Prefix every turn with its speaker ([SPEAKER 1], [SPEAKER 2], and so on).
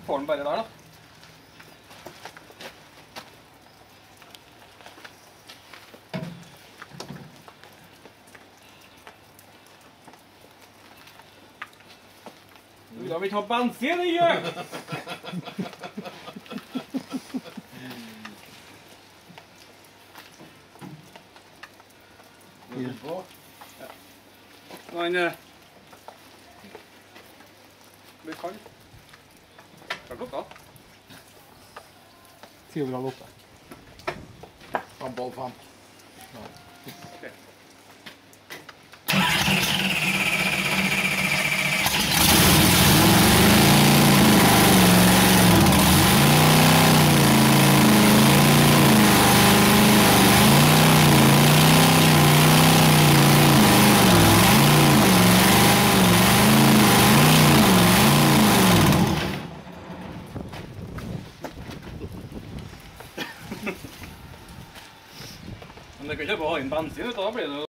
[SPEAKER 1] får den bare der, da. Da vil vi ikke ha bensin i gjøk! Nå han blir kald. Hva er klokka?
[SPEAKER 2] 10:08.
[SPEAKER 3] 5:30.
[SPEAKER 1] Ok. Men det kan ikke bare ha inn bensin, da blir det jo